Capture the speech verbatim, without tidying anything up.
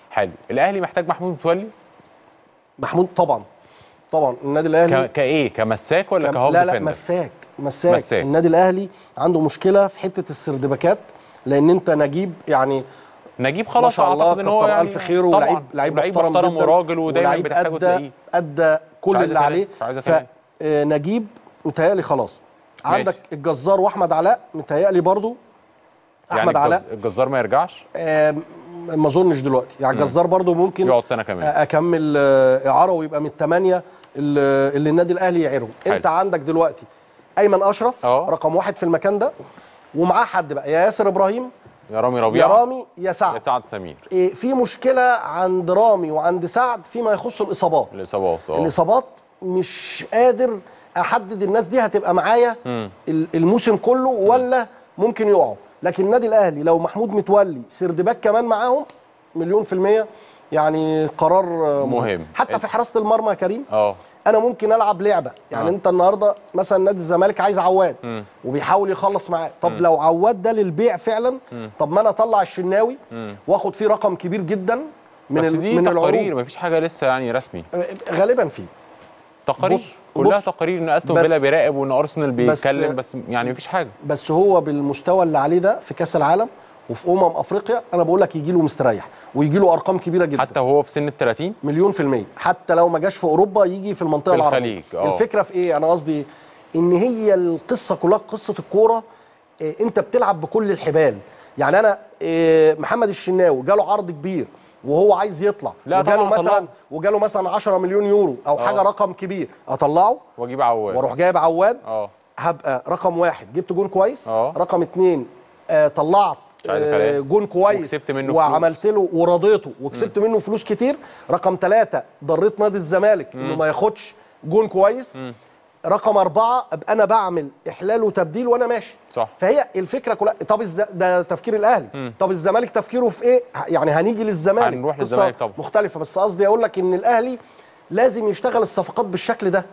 حلو. الاهلي محتاج محمود متولي؟ محمود طبعا طبعا. النادي الاهلي ك... كايه كمساك ولا كهاف لا لا ديفندر؟ مساك مساك مساك. النادي الاهلي عنده مشكله في حته السردباكات، لان انت نجيب يعني نجيب خلاص اعتقد ان هو يعني الف خير، ولاعيب لعيب محترم, محترم وراجل ودايما بتحتاجه تلاقيه ادى كل اللي عليه. فنجيب متهيألي خلاص. ماشي. عندك الجزار واحمد علاء متهيألي برضو. احمد يعني علاء الجزار ما يرجعش؟ آه ما اظنش دلوقتي، يعني الجزار برضو ممكن يقعد سنه كمان اكمل اعاره ويبقى من الثمانيه اللي, اللي النادي الاهلي يعيرهم. انت عندك دلوقتي ايمن اشرف أوه. رقم واحد في المكان ده، ومعاه حد بقى يا ياسر ابراهيم يا رامي ربيعه يا رامي يا سعد يا سعد سمير. إيه في مشكله عند رامي وعند سعد فيما يخص الاصابات. الاصابات اه الاصابات مش قادر احدد الناس دي هتبقى معايا الموسم كله ولا ممكن يقعوا. لكن النادي الاهلي لو محمود متولي سردباك كمان معاهم مليون في الميه، يعني قرار مهم. حتى في حراسه المرمى يا كريم اه انا ممكن العب لعبه يعني آه. انت النهارده مثلا نادي الزمالك عايز عواد م. وبيحاول يخلص معاه. طب م. لو عواد ده للبيع فعلا م. طب ما انا اطلع الشناوي م. واخد فيه رقم كبير جدا من بس دي من تقارير مفيش حاجه لسه يعني رسمي. غالبا فيه تقارير كلها تقارير ان استون فيلا بيراقب وان ارسنال بيتكلم، بس, بس يعني مفيش حاجه. بس هو بالمستوى اللي عليه ده في كاس العالم وفي امم افريقيا انا بقول لك يجي له مستريح ويجي له ارقام كبيره جدا حتى وهو في سن ال ثلاثين مليون في الميه. حتى لو ما جاش في اوروبا يجي في المنطقه في العربيه. أوه. الفكره في ايه؟ انا قصدي ان هي القصه كلها قصه الكوره. إيه انت بتلعب بكل الحبال. يعني انا إيه محمد الشناوي جاله عرض كبير وهو عايز يطلع وجاله مثلا وجاله مثلا عشرة مليون يورو او أوه. حاجه رقم كبير، اطلعه واجيب عواد واروح جايب عواد. اه هبقى رقم واحد جبت جون كويس. أوه. رقم اتنين آه طلعت آه جون كويس وكسبت منه وعملت له ورضيته وكسبت م. منه فلوس كتير. رقم ثلاثة ضريت نادي الزمالك انه ما ياخدش جون كويس. م. رقم أربعة أبقى أنا بعمل إحلال وتبديل وأنا ماشي. صح. فهي الفكرة كلها. طب الز... ده تفكير الأهلي. م. طب الزمالك تفكيره في إيه؟ يعني هنيجي للزمالك هنروح للزمالك طبعا مختلفة. بس قصدي أقول لك إن الأهلي لازم يشتغل الصفقات بالشكل ده.